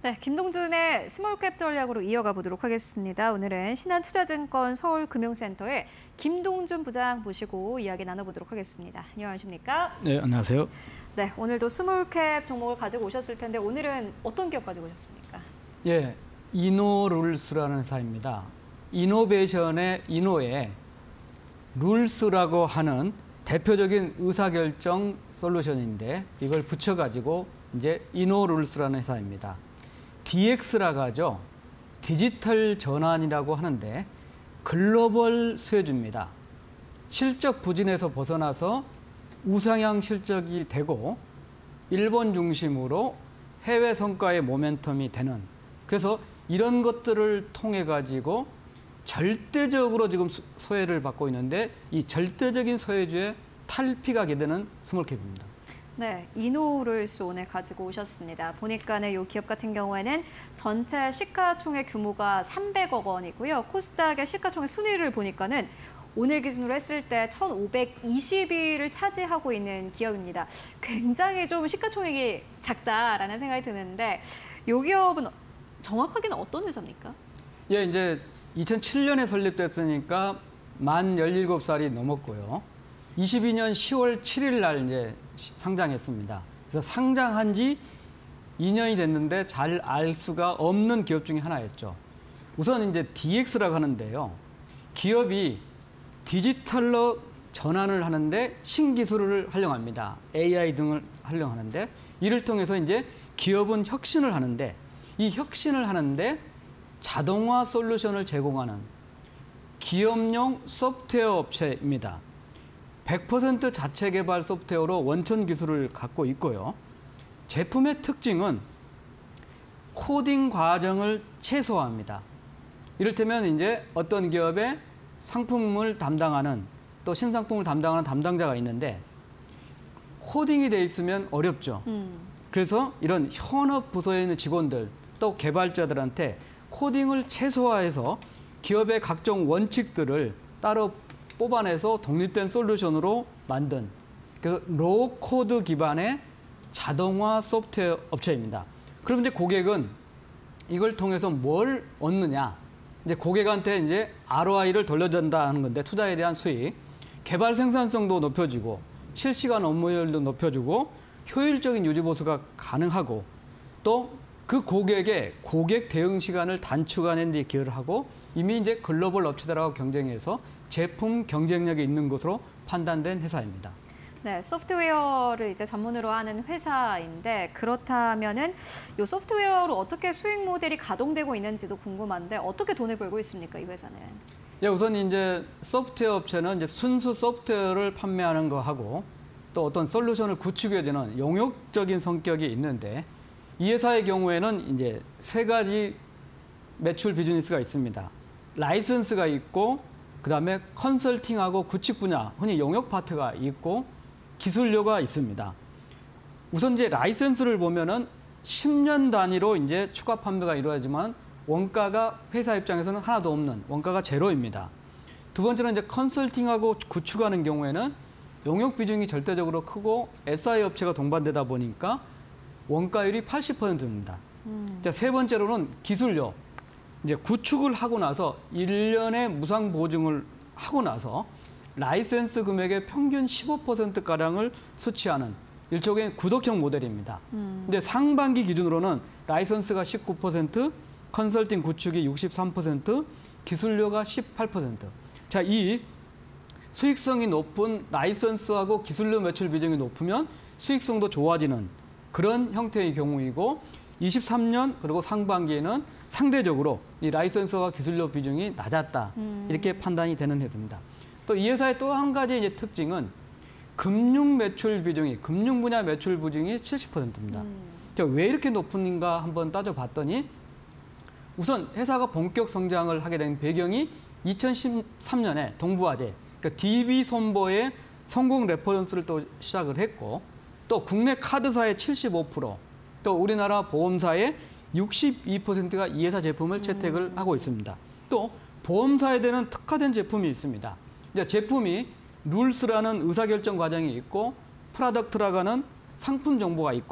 네, 김동준의 스몰캡 전략으로 이어가 보도록 하겠습니다. 오늘은 신한투자증권 서울금융센터의 김동준 부장 모시고 이야기 나눠보도록 하겠습니다. 안녕하십니까? 네, 안녕하세요. 네, 오늘도 스몰캡 종목을 가지고 오셨을 텐데 오늘은 어떤 기업 가지고 오셨습니까? 예, 이노룰스라는 회사입니다. 이노베이션의 이노에 룰스라고 하는 대표적인 의사결정 솔루션인데 이걸 붙여가지고 이제 이노룰스라는 회사입니다. DX라고 하죠. 디지털 전환이라고 하는데 글로벌 수혜주입니다. 실적 부진에서 벗어나서 우상향 실적이 되고 일본 중심으로 해외 성과의 모멘텀이 되는, 그래서 이런 것들을 통해 가지고 절대적으로 지금 소외를 받고 있는데 이 절대적인 소외주의 탈피가 되는 스몰캡입니다. 네, 이노룰스 오늘 가지고 오셨습니다. 보니까는 이 기업 같은 경우에는 전체 시가총액 규모가 300억 원이고요. 코스닥의 시가총액 순위를 보니까는 오늘 기준으로 했을 때 1,520위를 차지하고 있는 기업입니다. 굉장히 좀 시가총액이 작다라는 생각이 드는데 이 기업은 정확하게는 어떤 회사입니까? 예, 이제 2007년에 설립됐으니까 만 17살이 넘었고요. 22년 10월 7일 날 이제 상장했습니다. 그래서 상장한 지 2년이 됐는데 잘 알 수가 없는 기업 중에 하나였죠. 우선 이제 DX라고 하는데요. 기업이 디지털로 전환을 하는데 신기술을 활용합니다. AI 등을 활용하는데 이를 통해서 이제 기업은 혁신을 하는데 이 혁신을 하는데 자동화 솔루션을 제공하는 기업용 소프트웨어 업체입니다. 100% 자체 개발 소프트웨어로 원천 기술을 갖고 있고요. 제품의 특징은 코딩 과정을 최소화합니다. 이를테면 이제 어떤 기업의 상품을 담당하는 또 신상품을 담당하는 담당자가 있는데 코딩이 돼 있으면 어렵죠. 그래서 이런 현업 부서에 있는 직원들 또 개발자들한테 코딩을 최소화해서 기업의 각종 원칙들을 따로 뽑아내서 독립된 솔루션으로 만든, 그래서 로우 코드 기반의 자동화 소프트웨어 업체입니다. 그럼 이제 고객은 이걸 통해서 뭘 얻느냐? 이제 고객한테 이제 ROI를 돌려준다 하는 건데 투자에 대한 수익, 개발 생산성도 높여주고 실시간 업무율도 높여주고 효율적인 유지 보수가 가능하고 또 그 고객의 고객 대응 시간을 단축하는 데 기여를 하고 이미 이제 글로벌 업체들하고 경쟁해서 제품 경쟁력이 있는 것으로 판단된 회사입니다. 네, 소프트웨어를 이제 전문으로 하는 회사인데 그렇다면은 이 소프트웨어로 어떻게 수익 모델이 가동되고 있는지도 궁금한데 어떻게 돈을 벌고 있습니까, 이 회사는? 예, 우선 이제 소프트웨어 업체는 이제 순수 소프트웨어를 판매하는 거 하고 또 어떤 솔루션을 구축해주는 용역적인 성격이 있는데 이 회사의 경우에는 이제 세 가지 매출 비즈니스가 있습니다. 라이선스가 있고 그다음에 컨설팅하고 구축 분야, 흔히 용역 파트가 있고 기술료가 있습니다. 우선 이제 라이선스를 보면은 10년 단위로 이제 추가 판매가 이루어지지만 원가가 회사 입장에서는 하나도 없는 원가가 제로입니다. 두 번째는 이제 컨설팅하고 구축하는 경우에는 용역 비중이 절대적으로 크고 SI 업체가 동반되다 보니까 원가율이 80%입니다. 세 번째로는 기술료. 이제 구축을 하고 나서 1년의 무상 보증을 하고 나서 라이센스 금액의 평균 15%가량을 수취하는 일종의 구독형 모델입니다. 근데 상반기 기준으로는 라이센스가 19%, 컨설팅 구축이 63%, 기술료가 18%. 자, 이 수익성이 높은 라이센스하고 기술료 매출 비중이 높으면 수익성도 좋아지는 그런 형태의 경우이고 23년 그리고 상반기에는 상대적으로 이 라이선스와 기술료 비중이 낮았다. 이렇게 판단이 되는 회사입니다. 또 이 회사의 또 한 가지 이제 특징은 금융 매출 비중이, 금융 분야 매출 비중이 70%입니다. 왜 이렇게 높은가 한번 따져봤더니 우선 회사가 본격 성장을 하게 된 배경이 2013년에 동부화재, 그러니까 DB손보의 성공 레퍼런스를 또 시작을 했고 또 국내 카드사의 75%, 또 우리나라 보험사의 62%가 이 회사 제품을 채택을 하고 있습니다. 또 보험사에 대한 특화된 제품이 있습니다. 이제 제품이 룰스라는 의사결정 과정이 있고 프로덕트라고 하는 상품 정보가 있고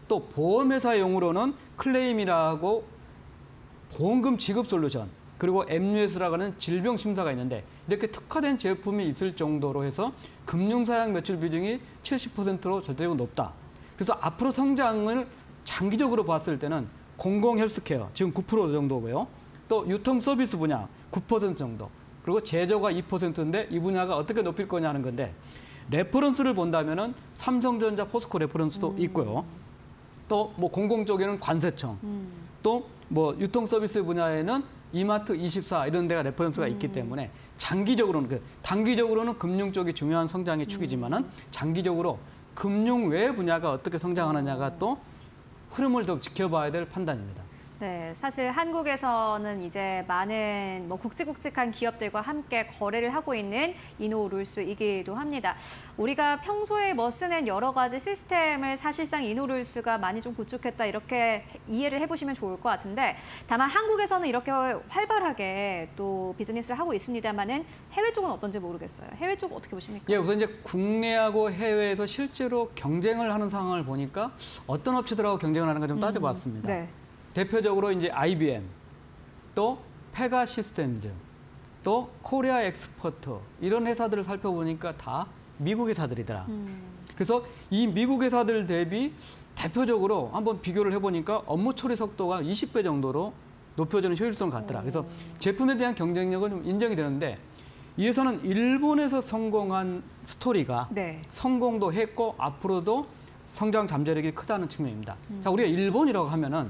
또 보험회사용으로는 클레임이라고 보험금 지급 솔루션, 그리고 MUS라고 하는 질병 심사가 있는데 이렇게 특화된 제품이 있을 정도로 해서 금융사양 매출 비중이 70%로 절대적으로 높다. 그래서 앞으로 성장을 장기적으로 봤을 때는 공공 헬스케어, 지금 9% 정도고요. 또 유통 서비스 분야 9% 정도. 그리고 제조가 2%인데 이 분야가 어떻게 높일 거냐 하는 건데 레퍼런스를 본다면은 삼성전자, 포스코 레퍼런스도 있고요. 또 뭐 공공 쪽에는 관세청, 또 뭐 유통 서비스 분야에는 이마트 24 이런 데가 레퍼런스가 있기 때문에 장기적으로는 단기적으로는 금융 쪽이 중요한 성장의 축이지만은 장기적으로 금융 외 분야가 어떻게 성장하느냐가 또 흐름을 더 지켜봐야 될 판단입니다. 네, 사실 한국에서는 이제 많은 뭐 굵직굵직한 기업들과 함께 거래를 하고 있는 이노룰스이기도 합니다. 우리가 평소에 쓰는 여러 가지 시스템을 사실상 이노룰스가 많이 좀 구축했다 이렇게 이해를 해보시면 좋을 것 같은데 다만 한국에서는 이렇게 활발하게 또 비즈니스를 하고 있습니다만은 해외 쪽은 어떤지 모르겠어요. 해외 쪽 어떻게 보십니까? 예, 우선 이제 국내하고 해외에서 실제로 경쟁을 하는 상황을 보니까 어떤 업체들하고 경쟁을 하는가 좀 따져봤습니다. 네. 대표적으로 이제 IBM, 또 페가 시스템즈, 또 코리아 엑스퍼트 이런 회사들을 살펴보니까 다 미국 회사들이더라. 그래서 이 미국 회사들 대비 대표적으로 한번 비교를 해보니까 업무 처리 속도가 20배 정도로 높여지는 효율성을 갖더라. 그래서 제품에 대한 경쟁력은 좀 인정이 되는데 이 회사는 일본에서 성공한 스토리가 네. 성공도 했고 앞으로도 성장 잠재력이 크다는 측면입니다. 자, 우리가 일본이라고 하면은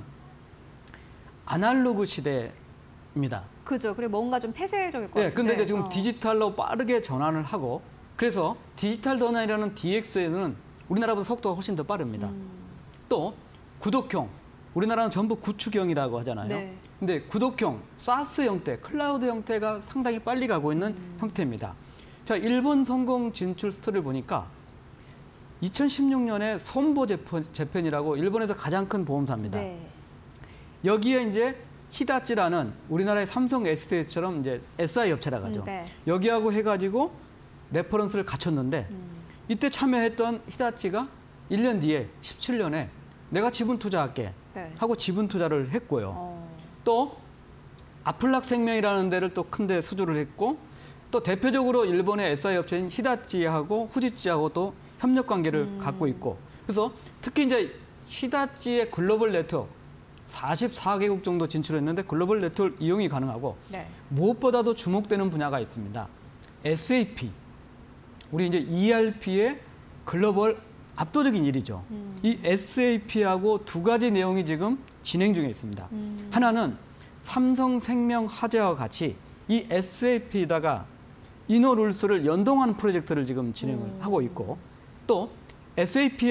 아날로그 시대입니다. 그죠. 그리고 뭔가 좀 폐쇄적일 것 네, 같은데. 근데 이제 지금 디지털로 빠르게 전환을 하고 그래서 디지털 전환이라는 DX에는 우리나라보다 속도가 훨씬 더 빠릅니다. 또 구독형, 우리나라는 전부 구축형이라고 하잖아요. 네. 근데 구독형, 사스 형태, 클라우드 형태가 상당히 빨리 가고 있는 형태입니다. 자, 일본 성공 진출 스토리를 보니까 2016년에 솜보 재팬이라고 일본에서 가장 큰 보험사입니다. 네. 여기에 이제 히다치라는 우리나라의 삼성 SDS처럼 이제 SI 업체라고 하죠. 네. 여기하고 해가지고 레퍼런스를 갖췄는데 이때 참여했던 히다치가 1년 뒤에 17년에 내가 지분 투자할게 네. 하고 지분 투자를 했고요. 또 아플락 생명이라는 데를 또 큰 데 수주를 했고 또 대표적으로 일본의 SI 업체인 히다치하고 후지치하고 또 협력 관계를 갖고 있고 그래서 특히 이제 히다치의 글로벌 네트워크 44개국 정도 진출했는데 글로벌 네트워크 이용이 가능하고 네. 무엇보다도 주목되는 분야가 있습니다. SAP. 우리 이제 ERP의 글로벌 압도적인 일이죠. 이 SAP하고 두 가지 내용이 지금 진행 중에 있습니다. 하나는 삼성생명화재와 같이 이 SAP에다가 이노룰스를 연동하는 프로젝트를 지금 진행을 하고 있고 또 SAP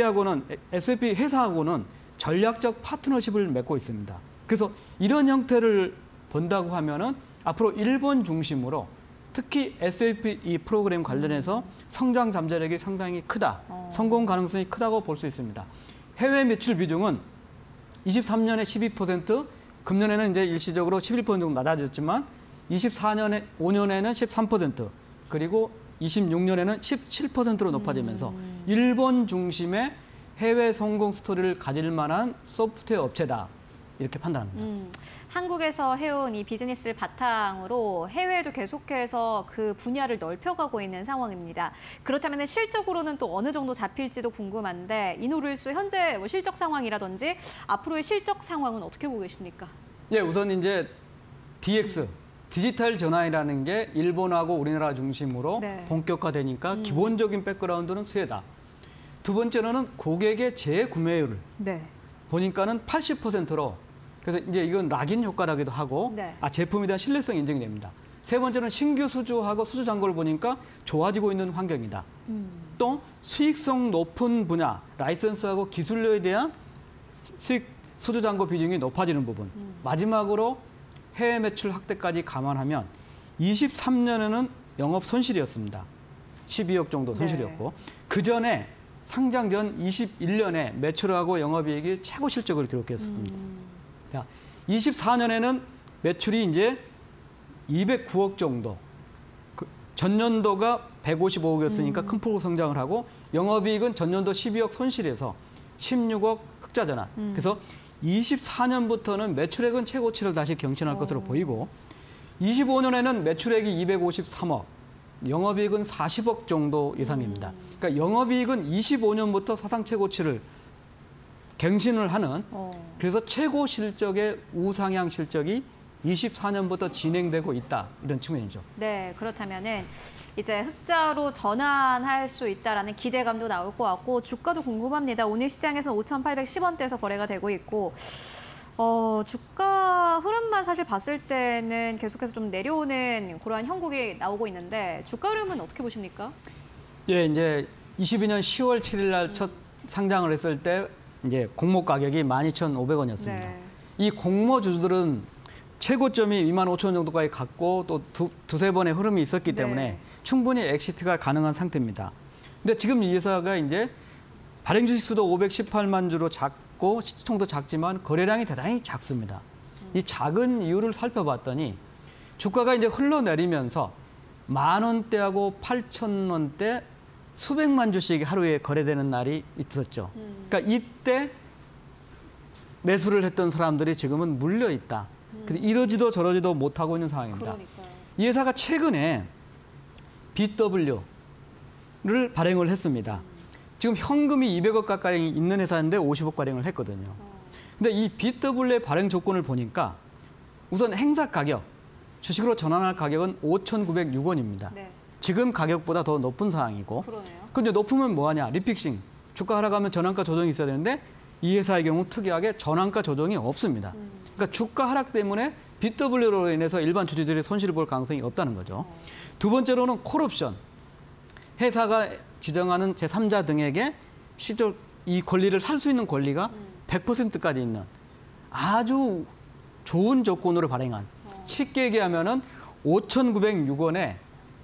회사하고는 전략적 파트너십을 맺고 있습니다. 그래서 이런 형태를 본다고 하면은 앞으로 일본 중심으로 특히 SAP 이 프로그램 관련해서 성장 잠재력이 상당히 크다. 성공 가능성이 크다고 볼 수 있습니다. 해외 매출 비중은 23년에 12%, 금년에는 이제 일시적으로 11% 정도 낮아졌지만 24년에 5년에는 13%, 그리고 26년에는 17%로 높아지면서 일본 중심의 해외 성공 스토리를 가질 만한 소프트웨어 업체다. 이렇게 판단합니다. 한국에서 해온 이 비즈니스를 바탕으로 해외에도 계속해서 그 분야를 넓혀가고 있는 상황입니다. 그렇다면 실적으로는 또 어느 정도 잡힐지도 궁금한데 이노룰스 현재 뭐 실적 상황이라든지 앞으로의 실적 상황은 어떻게 보고 계십니까? 예, 우선 이제 DX, 디지털 전환이라는 게 일본하고 우리나라 중심으로 네. 본격화되니까 기본적인 백그라운드는 수혜다. 두 번째로는 고객의 재구매율을 네. 보니까는 80%로 그래서 이제 이건 락인 효과라기도 하고 네. 제품에 대한 신뢰성이 인정이 됩니다. 세 번째는 신규 수주하고 수주 잔고를 보니까 좋아지고 있는 환경이다. 또 수익성 높은 분야, 라이선스하고 기술료에 대한 수익 수주 잔고 비중이 높아지는 부분. 마지막으로 해외 매출 확대까지 감안하면 23년에는 영업 손실이었습니다. 12억 정도 손실이었고 그 전에 상장 전 21년에 매출하고 영업이익이 최고 실적을 기록했었습니다. 자, 24년에는 매출이 이제 209억 정도. 전년도가 155억이었으니까 큰 폭으로 성장을 하고 영업이익은 전년도 12억 손실에서 16억 흑자 전환. 그래서 24년부터는 매출액은 최고치를 다시 경신할 것으로 보이고 25년에는 매출액이 253억, 영업이익은 40억 정도 예상입니다. 그러니까 영업이익은 25년부터 사상 최고치를 갱신을 하는 그래서 최고 실적의 우상향 실적이 24년부터 진행되고 있다. 이런 측면이죠. 네, 그렇다면은 이제 흑자로 전환할 수 있다라는 기대감도 나올 것 같고 주가도 궁금합니다. 오늘 시장에서 5,810원대에서 거래가 되고 있고 주가 흐름만 사실 봤을 때는 계속해서 좀 내려오는 그러한 형국이 나오고 있는데 주가 흐름은 어떻게 보십니까? 예, 이제 22년 10월 7일 날 첫 상장을 했을 때 이제 공모 가격이 12,500원이었습니다. 네. 이 공모주들은 최고점이 25,000원 정도까지 갔고 또 두세 번의 흐름이 있었기 때문에 네. 충분히 엑시트가 가능한 상태입니다. 근데 지금 이 회사가 이제 발행 주식 수도 518만 주로 작고 시총도 작지만 거래량이 대단히 작습니다. 이 작은 이유를 살펴봤더니 주가가 이제 흘러내리면서 10,000원대하고 8,000원대 수백만 주씩 하루에 거래되는 날이 있었죠. 그러니까 이때 매수를 했던 사람들이 지금은 물려 있다. 그래서 이러지도 저러지도 못하고 있는 상황입니다. 그러니까요. 이 회사가 최근에 BW를 발행을 했습니다. 지금 현금이 200억 가까이 있는 회사인데 50억 발행을 했거든요. 근데 이 BW의 발행 조건을 보니까 우선 행사 가격, 주식으로 전환할 가격은 5,906원입니다. 네, 지금 가격보다 더 높은 상황이고 그러네요. 근데 높으면 뭐하냐? 리픽싱. 주가 하락하면 전환가 조정이 있어야 되는데 이 회사의 경우 특이하게 전환가 조정이 없습니다. 그러니까 주가 하락 때문에 BW로 인해서 일반 주주들이 손실을 볼 가능성이 없다는 거죠. 두 번째로는 콜옵션. 회사가 지정하는 제3자 등에게 실제 이 권리를 살 수 있는 권리가 100%까지 있는 아주 좋은 조건으로 발행한 쉽게 얘기하면은 5,906원에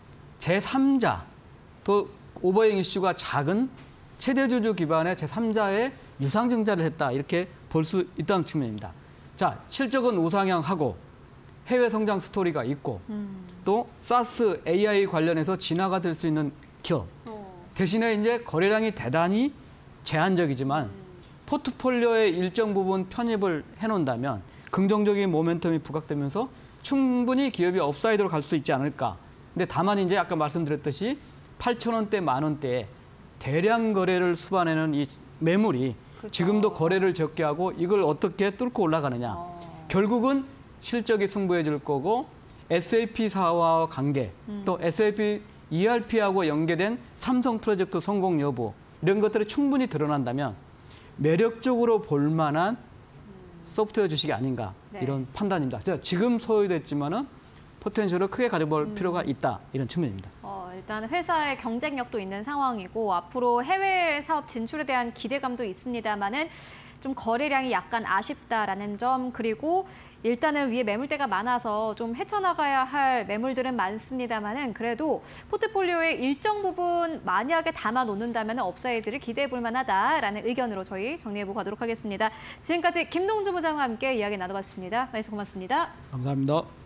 제3자 또 오버행 이슈가 작은 최대주주 기반의 제3자의 유상증자를 했다. 이렇게 볼 수 있다는 측면입니다. 자, 실적은 우상향하고 해외 성장 스토리가 있고 또 사스 AI 관련해서 진화가 될 수 있는 기업. 대신에 이제 거래량이 대단히 제한적이지만 포트폴리오의 일정 부분 편입을 해놓는다면 긍정적인 모멘텀이 부각되면서 충분히 기업이 업사이드로 갈 수 있지 않을까. 근데 다만 이제 아까 말씀드렸듯이 8,000원대, 10,000원대에 대량 거래를 수반하는 이 매물이 그렇죠. 지금도 거래를 적게 하고 이걸 어떻게 뚫고 올라가느냐. 결국은 실적이 승부해 줄 거고 SAP사와 관계, 또 SAP ERP하고 연계된 삼성 프로젝트 성공 여부 이런 것들이 충분히 드러난다면 매력적으로 볼 만한 소프트웨어 주식이 아닌가 네. 이런 판단입니다. 지금 소요됐지만은 포텐셜을 크게 가져볼 필요가 있다 이런 측면입니다. 일단 회사의 경쟁력도 있는 상황이고 앞으로 해외 사업 진출에 대한 기대감도 있습니다만은 좀 거래량이 약간 아쉽다라는 점 그리고 일단은 위에 매물대가 많아서 좀 헤쳐나가야 할 매물들은 많습니다만은 그래도 포트폴리오의 일정 부분 만약에 담아 놓는다면 업사이드를 기대해 볼 만하다라는 의견으로 저희 정리해보고 가도록 하겠습니다. 지금까지 김동주 부장과 함께 이야기 나눠봤습니다. 말씀 고맙습니다. 감사합니다.